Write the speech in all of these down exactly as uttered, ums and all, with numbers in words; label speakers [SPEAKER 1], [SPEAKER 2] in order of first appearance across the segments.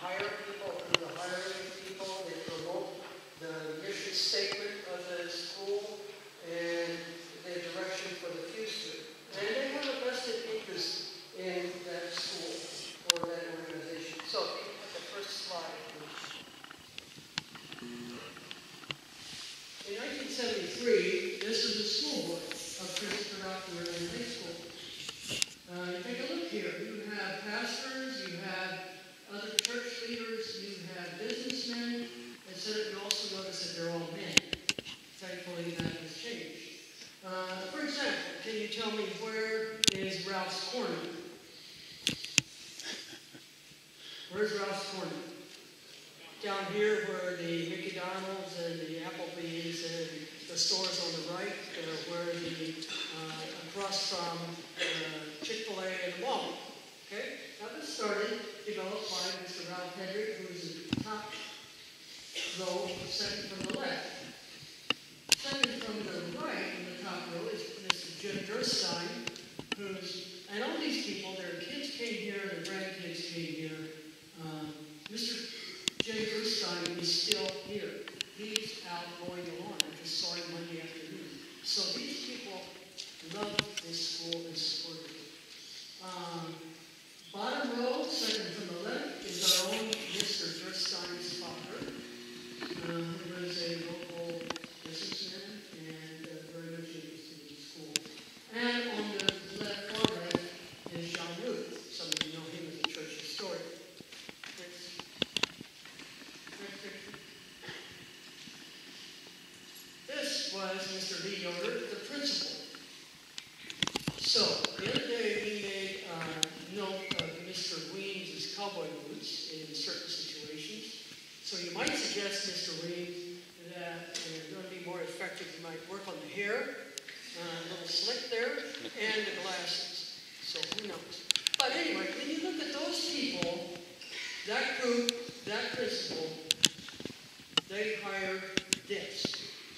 [SPEAKER 1] hire people, through the hiring of people. They promote the mission statement of the school and their direction for the future. And they have a vested interest in that school or that organization. So, can you put the first slide, please? In nineteen seventy-three, this is the school board of Christopher Rockwood High School. Uh, take a look here. You have pastors, you have other church leaders, you have businessmen, et cetera. You also notice that they're all men. Thankfully, that has changed. Uh, for example, can you tell me where is Ralph's Corner? Where's Ralph's Corner? Down here where the Mickey Donald's and the Applebee's and the stores on the right, uh, where the, uh, across from uh, Chick-fil-A and Walmart. Okay? Now this started, developed by Mister Ralph Hedrick, who is at the top row, second from the left. Second from the right, in the top row, is Mister Jim Durstein, who's, and all these people, their kids came here, their grandkids came here. Um, Mister Jim Durstein is still here. He's out mowing the lawn. I just saw him Monday afternoon. So these people love this school and support it. Um, bottom row, second from the left, is our own Mister Durstein's father, uh, who is a local businessman and uh, very much interested in the school. And on the left far left is John Ruth. Some of you know him as a church historian. Next, next picture. This was Mister Lee Yoder, the principal. So, the other day we made uh, note of Mister Weems' cowboy boots in certain situations. So you might suggest, Mister Weems, that in order to be more effective, you might work on the hair, uh, a little slick there, and the glasses. So who knows? But anyway, when you look at those people, that group, that principal, they hired this.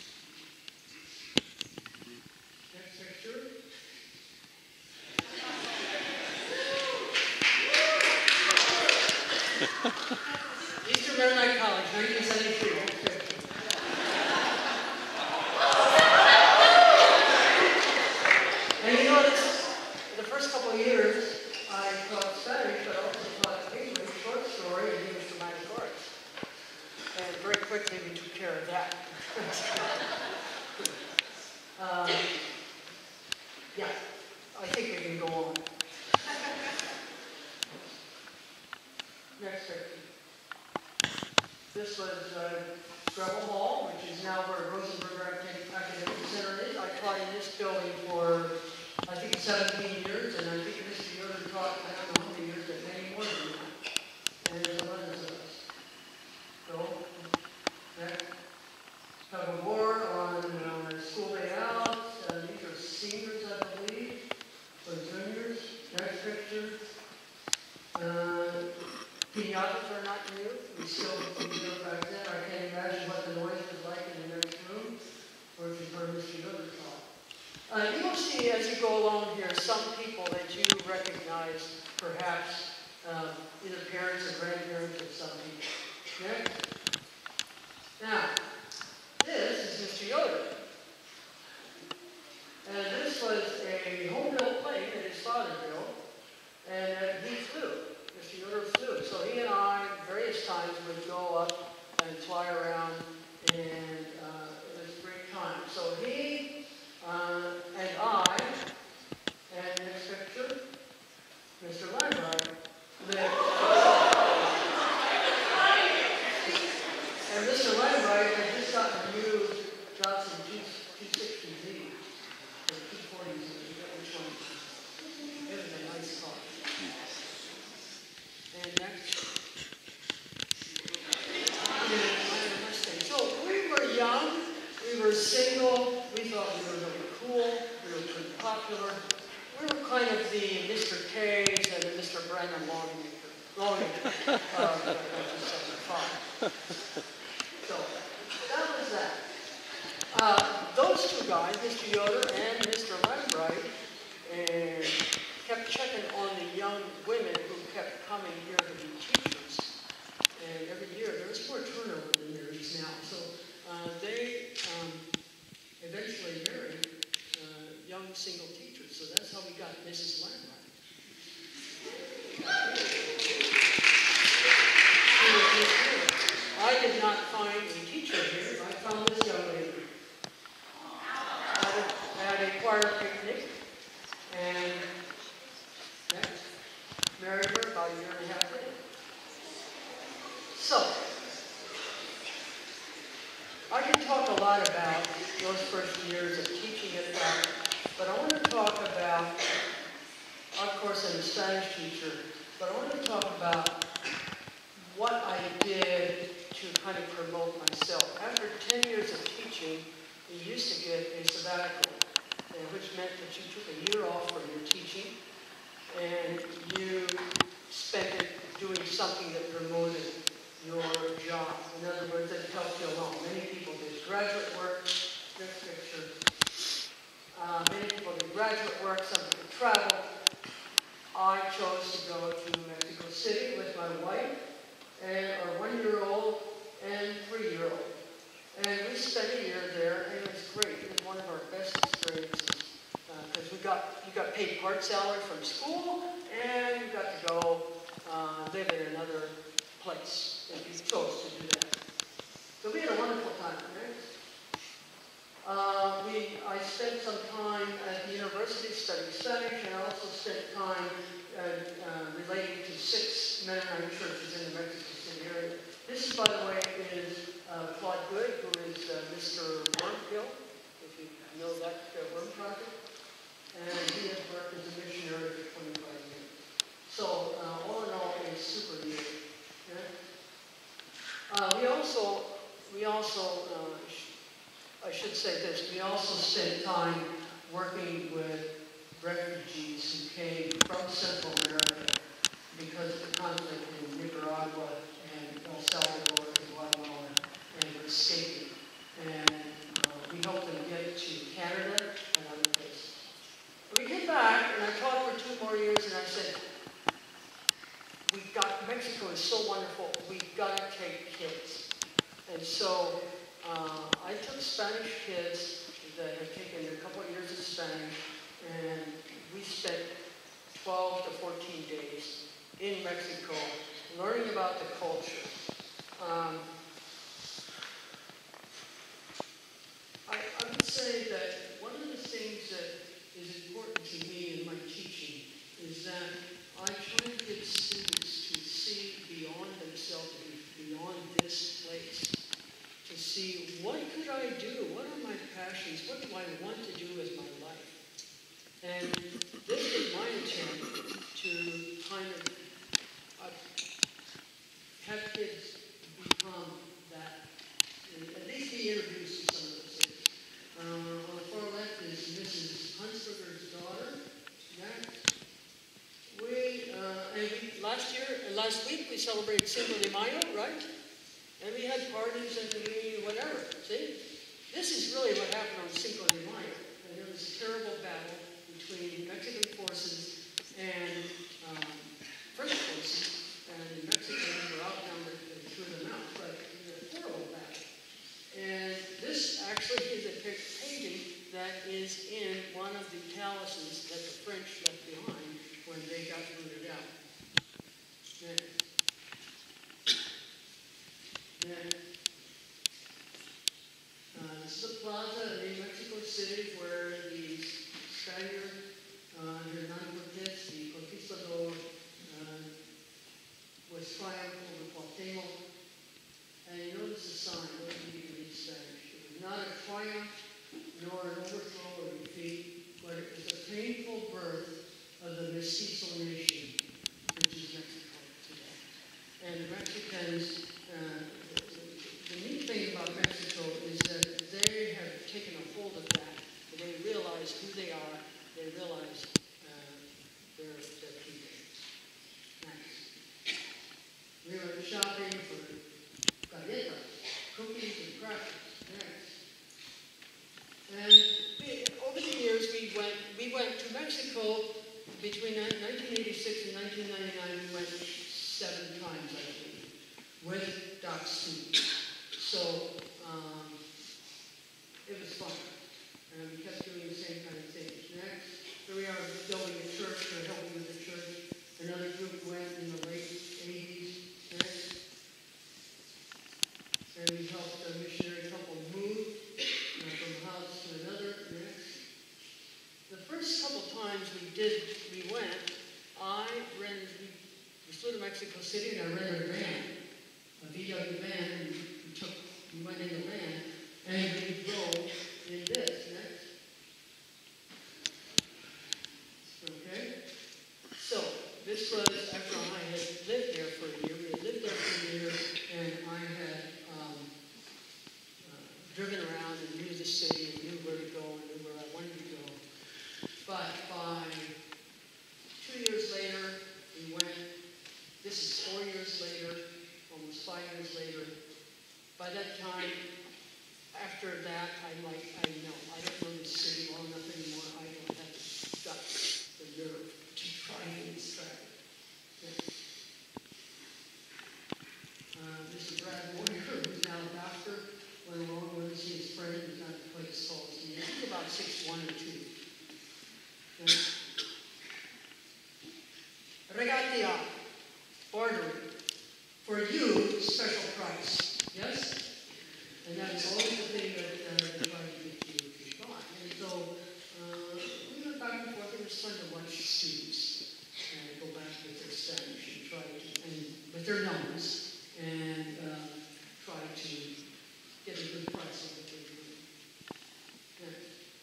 [SPEAKER 1] Next picture. Eastern Maronite College, nineteen seventy-three. And you know, this, the first couple of years, I taught Spanish, but also taught English, short story, and English dramatic arts. And very quickly, we took care of that. um, yeah, I think we can go on. Next picture. This was uh, Greville Hall, which is now where Rosenberg Academic Center is. I taught in this building for, I think, seventeen years, and I think Mister Yoder taught, I don't know how many years, but many more than that. And there's eleven of us. So, next. Have a board on uh, school day out. Uh, these are seniors, I believe, or juniors. Next picture. Uh, Pinatas are not new. We still do it back then. I can't imagine what the noise was like in the next room, or if you've heard Mister Miller talk. Uh, you will see as you go along here some people that you recognize, perhaps um, either parents or grandparents of some people. Next. Now, this is Mister Yoder. And this was a home-built plane that his father built, and uh, he flew. Mister Yoder flew. So he and I, various times, would go up and fly around, and uh, it was a great time. So he uh, and I, and next picture, Mister Limelight, lived. And Mister Limelight had just gotten a new Johnson two sixty Z, or two forty Z, which one? It was a nice car. And next. So we were young, we were single, we thought we were really cool, we were pretty popular. We were kind of the Mister K's and the Mister Brennan longmaker. Longmaker. Uh, nineteen seventy-five. So that was that. Uh, those two guys, Mister Yoder and Mister Lembright, and kept checking on the young women who kept coming here to be teachers. and a half in. So, I can talk a lot about those first years of teaching at that, but I want to talk about, of course, I'm a Spanish teacher, but I want to talk about what I did to kind of promote myself. After ten years of teaching, you used to get a sabbatical, which meant that you took a year off from your teaching, and you spent it doing something that promoted your job. In other words, that helped you along. Many people did graduate work. Next picture. Uh, many people did graduate work. Some people traveled. I chose to go to Mexico City with my wife and our one-year-old and three-year-old. And we spent a year there, and it was great. It was one of our best experiences because uh, we got you got paid part salary from school, and you got to go uh, live in another place if you chose to do that. So we had a wonderful time, right? Uh, we, I spent some time at the university studying Spanish, and I also spent time uh, uh, relating to six Mennonite churches in the Mexico City area. This, by the way, is uh, Claude Good, who is uh, Mister Wormkill, if you know that uh, worm project. And he has worked as a missionary for twenty-five years. So, uh, all in all, a super year. Uh, we also, we also uh, sh I should say this, we also spent time working with refugees who came from Central America because of the conflict in Nicaragua and El Salvador and Guatemala, and were escaping. And uh, we helped them get to Canada and other places. But we came back, and I taught for two more years, and I said, we got, Mexico is so wonderful, we've got to take kids. And so uh, I took Spanish kids that had taken a couple of years of Spanish, and we spent twelve to fourteen days in Mexico learning about the culture. Um, I, I would say that one of the things that is important to me in my teaching is that I try to get students to see beyond themselves, beyond this place, to see what could I do, what are my passions, what do I want to do with my life. And this is my attempt to kind of uh, have kids become that, at least be introduced to some of those things. Uh, on the far left is Missus Hunsberger's daughter. Next. We, uh, and we, last year, uh, last week, we celebrated Cinco de Mayo, right? And we had parties and we, whatever, see? This is really what happened on Cinco de Mayo. And there was a terrible battle between Mexican forces and um, French forces. And the Mexicans were outnumbered and threw them out, but it was a horrible battle. And this actually is a painting that is in one of the palaces that the French left behind when they got rooted out. Next. Next. Uh, this is a plaza in Mexico City where the Spaniard, uh, Hernán Cortés, the conquistador, uh, was triumphed over Cuauhtémoc. And you notice the sign, what do you read Spanish? It was not a triumph nor an overthrow or defeat, but it was a painful birth of the mestizo nation, which is Mexico today. And the Mexicans, uh, the, the neat thing about Mexico is that they have taken a hold of that. They realize who they are. They realize uh, their, their people. Nice. We were shopping for galletas, cookies, and crackers. Next. And we, over the years, we went, we went to Mexico. Between nineteen eighty-six and nineteen ninety-nine, we went seven times, I believe, with Doc students. So um, it was fun. And we kept doing the same kind of things. Next, here we are building a church, or helping with the church. Another group went in the late eighties. Next. And we helped a missionary couple move uh, from a house to another. Next. The first couple times we did, we went, I rented, we Mexico City, and I rented a van, a V W van, and we took, we went in the van, and we drove in this, next. Okay? So, this was after I had lived there for a year. We had lived there for a year, and I had um, uh, driven around and knew the city and knew where to go and knew where I wanted to go. But by two years later, we went, this is four years later, almost five years later. By that time, after that, I'm like, I know, I don't know this city well enough anymore. I don't have the guts, the nerve to try and extract it. Yeah. Uh, Mister Brad Moyer, who's now a doctor, went along with see his friend, who's not quite as tall as me. He's about six one or two. Yeah. Regatia, bartering. For you, special price. Yes? And that is always the thing that uh, they try to get you to buy. And so, uh, we went back and forth. It was fun to watch students uh, go back with their Spanish and try to, and with their numbers, and uh, try to get a good price on what they're doing. Yeah.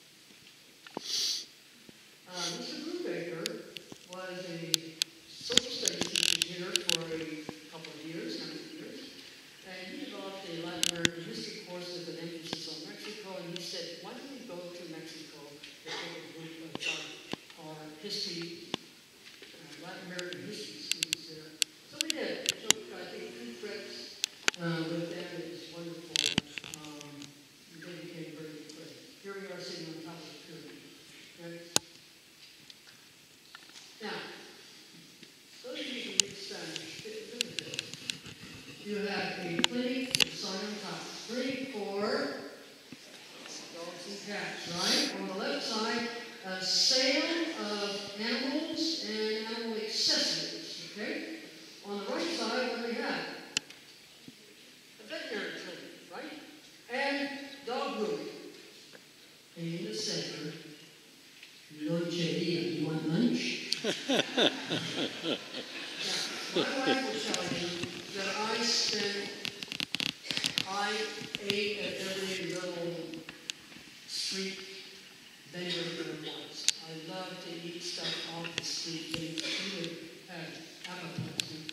[SPEAKER 1] Uh, Mister Brubaker was a social studies teacher here for a couple of years, number of years. And he developed a Latin American history course with an emphasis on Mexico, and he said, why don't we go to Mexico and take a group of our, our history, uh, Latin American history students there. So we did. So I think two trips uh, with them. It was wonderful. Um, they became very good friends. Here we are sitting on top of the pyramid. Okay? Now, those of you who read Spanish, look at this. You have a clinic, the sign on top. Clinic for dogs and cats, right? On the left side, a sale of animals and animal accessories, okay? On the right side, what do we have? A veterinary clinic, right? And dog grooming. And in the center, luncheria. You want lunch? Now, my wife will tell you that I spent, I ate at every little street vendor there was. I love to eat stuff off the street, things that really have appetizing.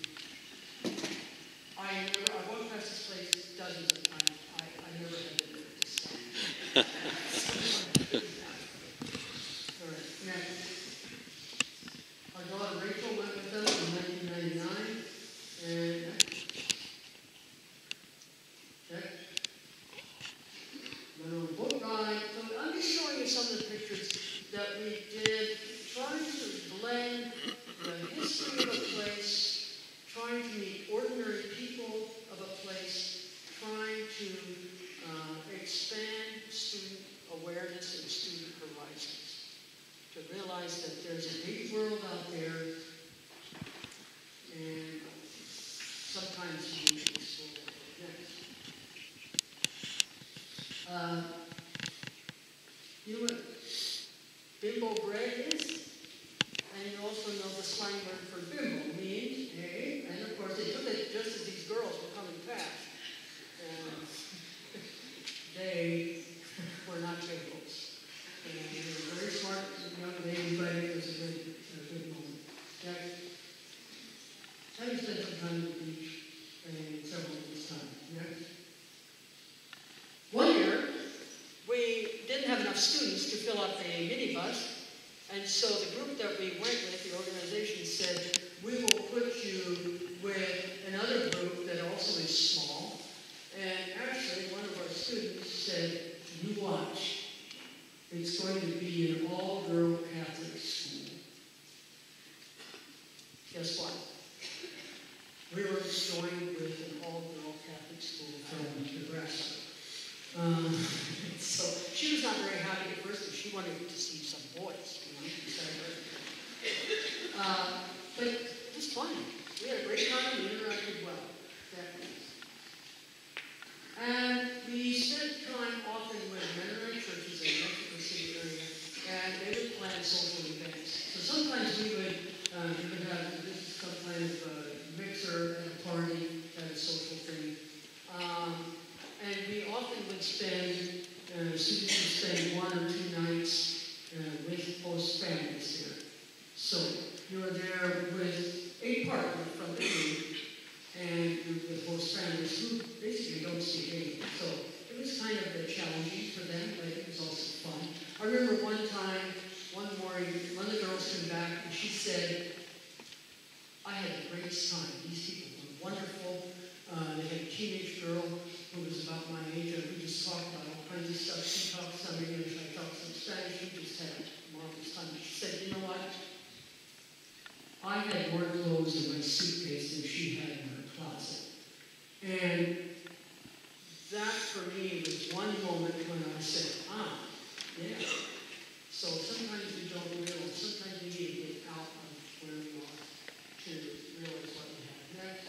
[SPEAKER 1] I never, I walked past this place dozens of times. I, I never had the nerve to stop. All right, next. Our daughter Rachel went with us in nineteen ninety-nine, and check. Went on a boat ride. So I'm just showing you some of the pictures that we did, trying to blend the history of a place, trying to meet ordinary people of a place, trying to uh, expand student awareness and student horizons, to realize that there's a big world out there, and sometimes you need to explore it. Next. Uh, you know what bimbo bread is? And you also know the slang word for bimbo means, hey, and of course they took it just as these girls were coming past. And they were not bimbos. And they were very smart young ladies, but it was a good, a good moment. Next. Having spent some time at the beach and several of this time. Next. One year, we didn't have enough students to fill up a minibus, and so the group that we went with, the organization, said, we will put you with another group that also is small. And actually, one of our students said, you watch. It's going to be an all-girl Catholic school. Guess what? We were joined with an all-girl Catholic school from Nebraska. Um, so she was not very happy at first, but she wanted to see some boys, you know, beside her. Uh, but it was fun. We had a great time. We interacted well. And we spent time often with Mennonite churches in the Mexico City area, and they would plan social events. So sometimes we would, uh, we would have this some kind of uh, mixed time. These people were wonderful. Uh, they had a teenage girl who was about my age, and we just talked about all kinds of stuff. She talked some English, I talked some Spanish. We just had a marvelous time. She said, you know what? I had more clothes in my suitcase than she had in her closet. And that for me was one moment when I said, ah, yeah. So sometimes we don't realize, sometimes we need to get out of where we are to realize what we have next.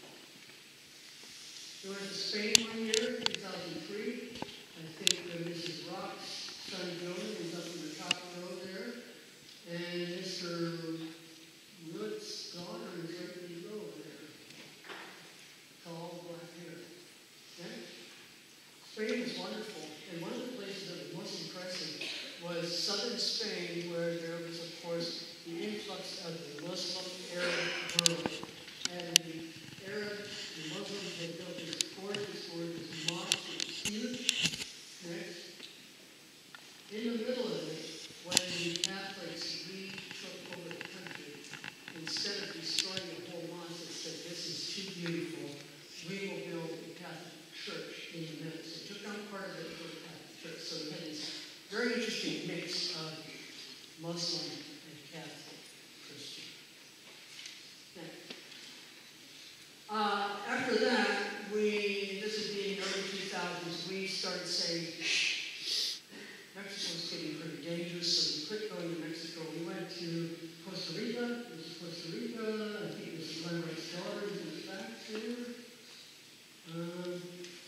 [SPEAKER 1] We went to Spain one year, two thousand three. I think uh, Missus Rock's son Joey was up in the top row there. And Mister Wood's daughter is right in the row there. Tall, black hair. Okay? Spain was wonderful. And one of the places that was most impressive was southern Spain, where there was, of course, the influx of the Muslim Arab world. And the Arab, the Muslims had built this gorgeous, gorgeous mosque. It was huge. Next. In the middle of it, when the Catholics we took over the country, instead of destroying the whole mosque, they said, this is too beautiful. We will build a Catholic church in the middle. So they took down part of it for a Catholic church. So we had this very interesting mix of Muslim and Catholic Christian. Next. Uh, after that, we, this would be in the early two thousands, we started saying, Mexico's getting pretty dangerous, so we quit going to Mexico. We went to Costa Rica. This is Costa Rica. I think this is Granddaughter's daughter who's back here. Um,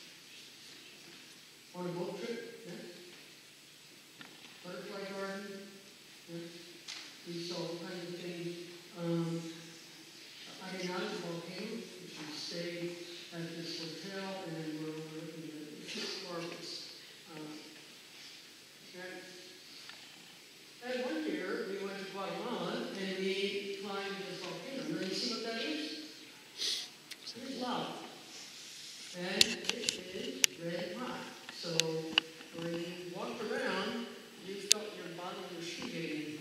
[SPEAKER 1] on a boat trip. Yeah. Butterfly garden. Yeah. We saw all kinds of things. Um, Arenado volcano, which we stayed at this hotel, and then we're looking at it's just marvelous. Uh, And one year, we went to Guatemala, and we climbed this volcano. Now, you see what that is? It's lava. And it is red hot. So, when you walked around, you felt your bottom of your shoe getting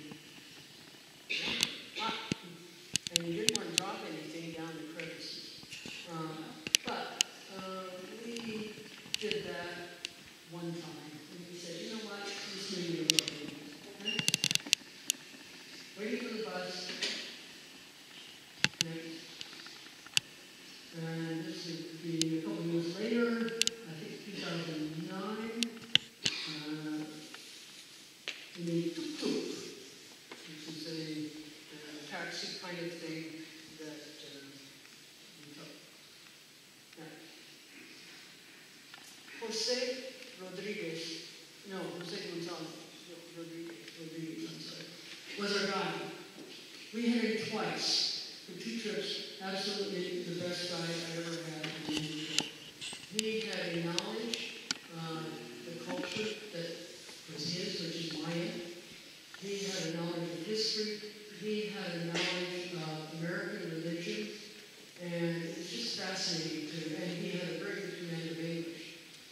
[SPEAKER 1] hot. And you didn't want to drop anything down the crevices. Um, but uh, we did that one time. And we said, you know what? This may be a little bit. Waiting for the bus. Next. And this would be a couple of years later, I think two thousand nine. Uh, we made tuk-tuk, which is a uh, taxi kind of thing that uh, we took. Next. Jose Rodriguez, no, Jose Gonzalez, Rodriguez, Rodriguez, I'm sorry, was our guide. We had him twice for two trips. Absolutely the best guide I ever had. He had a knowledge, uh, the culture that was his, which is Mayan. He had a knowledge of history. He had a knowledge of American religion. And it's just fascinating too. And he had a very good command of English.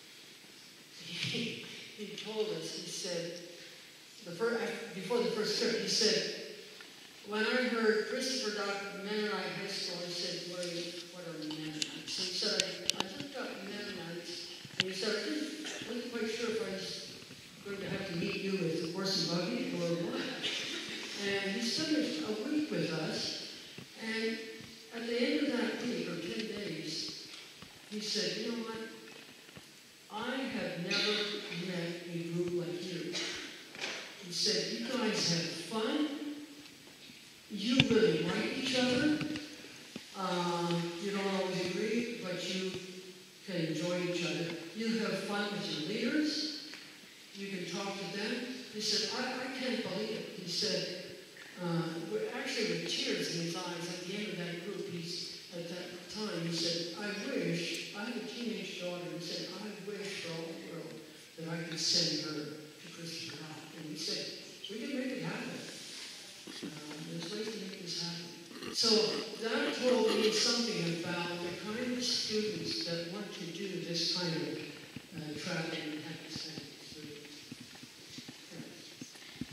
[SPEAKER 1] He, he told us, he said, The first, before the first trip, he said, when I heard Christopher Doctor Mennonite High School, I said, what are, what are Mennonites? So he said, I, I looked up Mennonites, and he said, I wasn't quite sure if I was going to have to meet you with the horse and buggy or what. And he spent a week with us, and at the end of that week, or ten days, he said, you know what? I have never met a group like you. He said, you guys have fun. You really like each other. Um, you don't always agree, but you can enjoy each other. You have fun with your leaders. You can talk to them. He said, I, I can't believe it. He said, uh, actually with tears in his eyes at the end of that group, he's, at that time, he said, I wish, I have a teenage daughter, he said, I wish for all the world that I could send her to Christian God. And he said, we can make it happen. Uh, there's ways to make this happen. So that told me something about the kind of students that want to do this kind of uh, traveling and Pakistan students.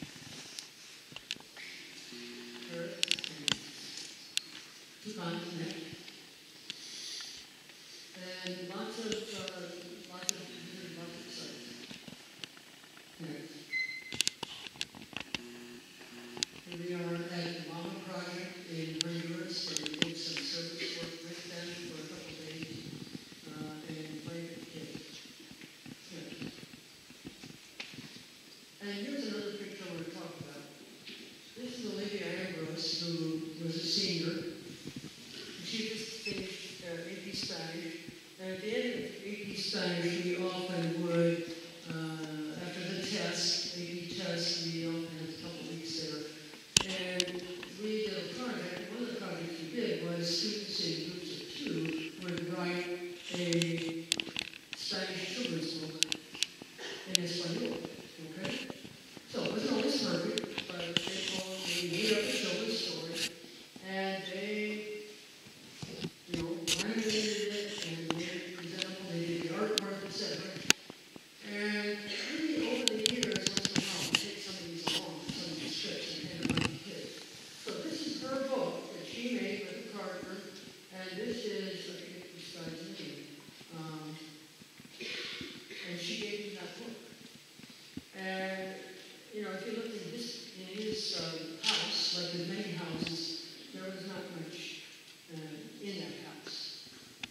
[SPEAKER 1] Two continents. and lots of, uh, lots of, lots of sites. Next. Here we are at the Mama Project in Honduras, where we did some service work with them for a couple of days, uh, and played with kids. Yeah. And here's another picture I want to talk about. This is Olivia Ambrose, who was a senior. She just finished uh, A P Spanish. And at the end of A P Spanish, we often would, uh, after the test, A P test, we often had a couple weeks there. And we did a project. One of the projects we did was students in groups of two would write a Spanish children's book in Espanol. Okay? So it wasn't always perfect, but they told they made up a children's story, and they, you know, animated it and made it presentable. They did the artwork, et cetera. And really, over the years, once in a while, we take some of these along, some of these scripts, and hand them out to kids. So this is her book that she made with a partner, and this is, I forget this guy's name, um, and she gave me that book. And, you know, if you look in his, in his um, house, like in many houses, there was not much uh, in that house.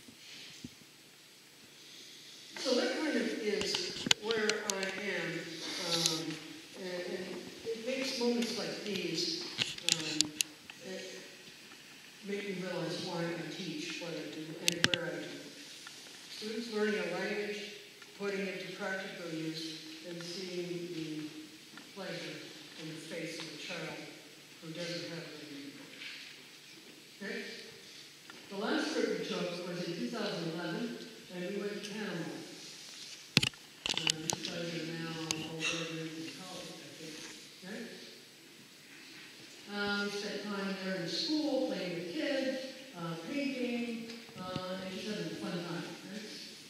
[SPEAKER 1] So that kind of is where I am, um, and, and it makes moments like these um, it make me realize why I teach what I do and where I do. Students learning a language, putting it to practical use, and seeing the pleasure in the face of a child who doesn't have any before. Okay? The last trip we took was in two thousand eleven, and we went to Panama. Uh, these guys are now all graduated from college, I think. Okay? Um, we spent time there in school, playing with kids, uh, painting, uh, and just having a fun time. Right?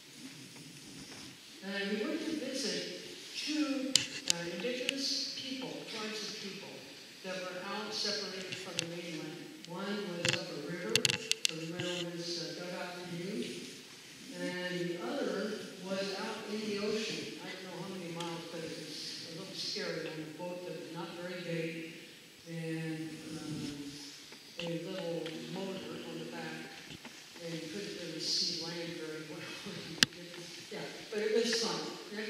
[SPEAKER 1] And we went to visit two uh, indigenous people, tribes of people, that were out separated from the mainland. One was up a river, so we went on this uh, dugout canoe, and the other was out in the ocean. I don't know how many miles, but it was a little scary on a boat that was not very big, and um, a little motor on the back, and you couldn't really see land very well. Yeah, but it was fun. Okay?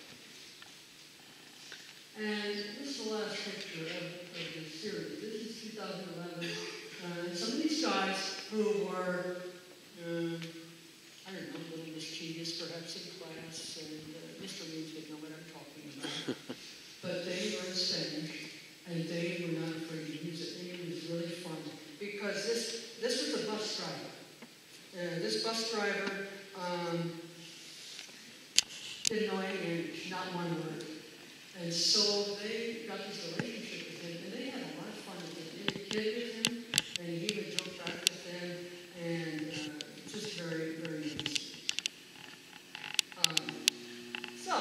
[SPEAKER 1] And this is the last picture of, of the series. This is two thousand eleven. Uh, and some of these guys who were, uh, I don't know, a little mischievous perhaps in class, and uh, Mister Reeves would know what I'm talking about. But they learned Spanish, and they were not afraid to use it. And it was really fun, because this, this was a bus driver. Uh, this bus driver um, didn't know any English, not one word. And so they got this relationship with him, and they had a lot of fun with him. They would kid with him, and he would joke back with them, and uh, just very, very nice. Um, so,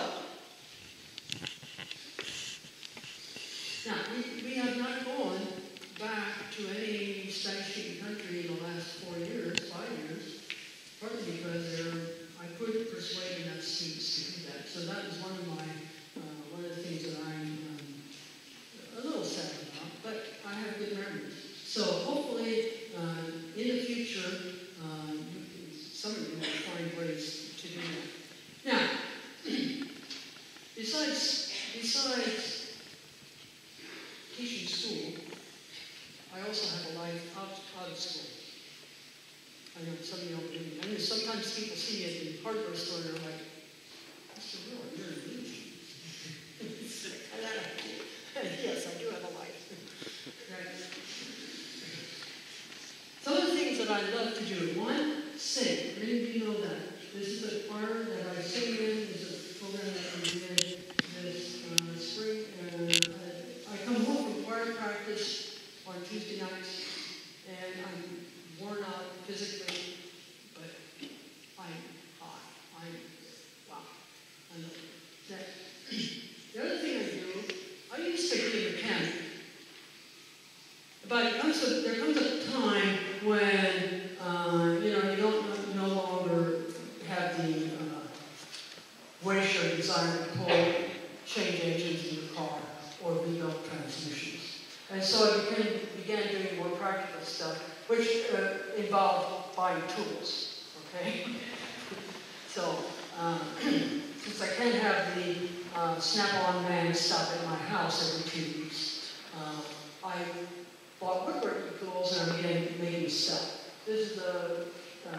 [SPEAKER 1] now, we, we have not gone back to any Spanish-speaking country in the last four years, five years, partly because they're, I couldn't persuade enough students to do that. So that was one of my Uh, one of the things that I'm um, a little sad about, but I have good memories. So hopefully, uh, in the future, uh, some of you will find ways to do that. Now, besides, besides teaching school, I also have a life out, out of school. I know some of you don't believe me. I mean, sometimes people see me at the hardware store and they're like, Mister Miller, you're a religion. Yes, I do have a life. Right. Some of the things that I love to do. One, sing. Many of you know that. This is a choir that I sing in. This is a program that we did this uh, spring. Uh, I, I come home from choir practice on Tuesday nights, and I'm worn out physically, but I'm hot. I'm buy tools, okay? So, um, since I can't have the uh, Snap-on man stop at my house every two weeks, uh, I bought woodworking tools and I'm getting, making stuff. This is the uh,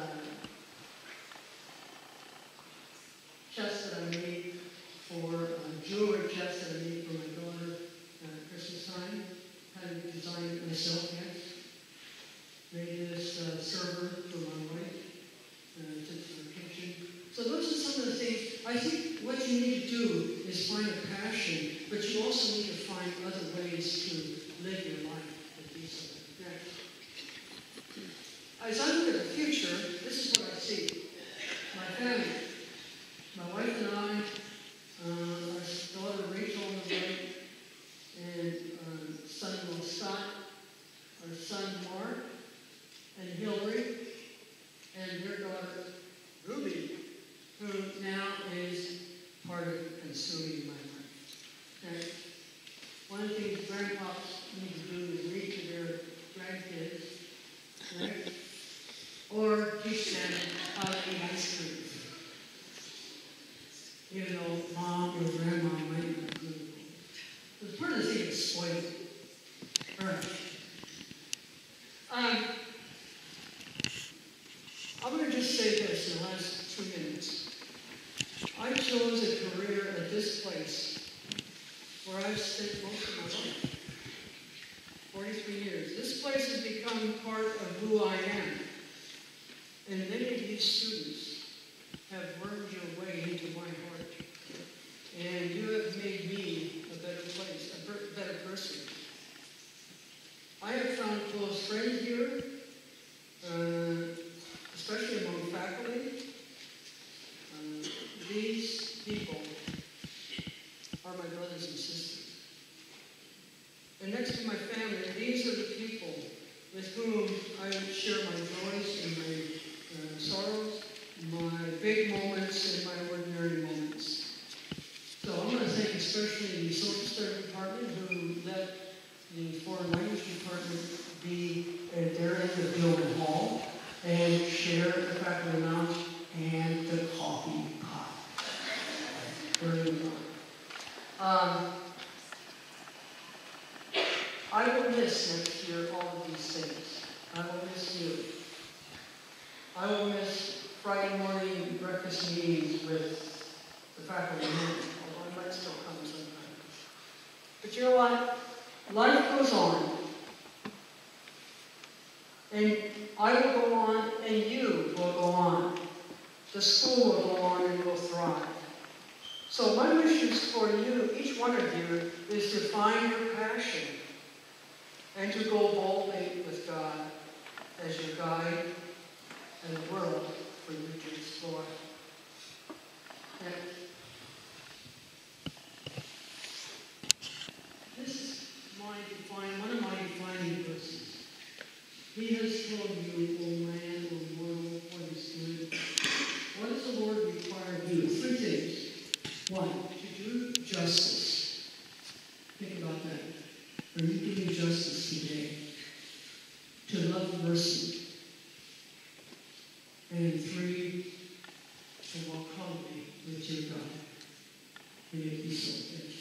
[SPEAKER 1] chest that I made for a jewelry chest that I made for my daughter at Christmas time. Had to design it myself, yes. Made this uh, server for my wife. Uh, took it to the kitchen. So those are some of the things. I think what you need to do is find a passion, but you also need to find other ways to live your life with these things. As I look at the future, this is what I see. My family, my wife and I, uh, our daughter Rachel on the right, and uh, son-in-law Scott, our son Mark, and Hillary, and their daughter Ruby, who now is part of consuming my life. Okay. One of the things grandpas need to do is read to their grandkids, right? Or teach them how to eat ice cream. Even though mom or grandma might not do it. Because part of the thing is spoiled. All right. Um, I'm going to just say this in the last two minutes. I chose a career at this place where I've spent most of my life, forty-three years. This place has become part of who I am. And many of these students have wormed your way into my heart. And you have made me a better place, a better person. I have found close friends here, uh, especially among faculty. Uh, these people are my brothers and sisters. And next to my family, these are the people with whom I share my joys and my uh, sorrows, my big moments and my ordinary moments. So I'm going to thank especially the social studies department who let the foreign language department be at their end of Gilman Hall and share the faculty lounge and the coffee pot. Very well. Um, I will miss next year all of these things. I will miss you. I will miss Friday morning breakfast meetings with the faculty members, although I might still come sometime. But you know what? Life goes on. And I will go on, and you will go on. The school will go on and will thrive. So my wishes for you, each one of you, is to find your passion and to go boldly with God as your guide and the world for you to explore. And this is my define, one of my defining verses. He has told you, O man, O mortal, what is good. What does the Lord require of you? Three things. One, to do justice. Think about that. Are you doing justice today? To love mercy. And three, to walk humbly with your God. May it be so.